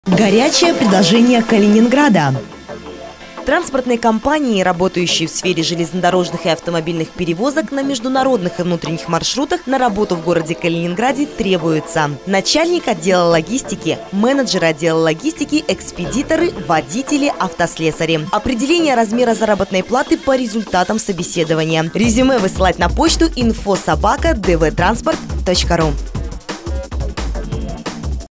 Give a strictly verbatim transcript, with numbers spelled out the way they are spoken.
Горячее предложение Калининграда. Транспортные компании, работающие в сфере железнодорожных и автомобильных перевозок на международных и внутренних маршрутах, на работу в городе Калининграде требуются начальник отдела логистики, менеджер отдела логистики, экспедиторы, водители, автослесари. Определение размера заработной платы по результатам собеседования. Резюме высылать на почту инфо собака дв транспорт точка ру.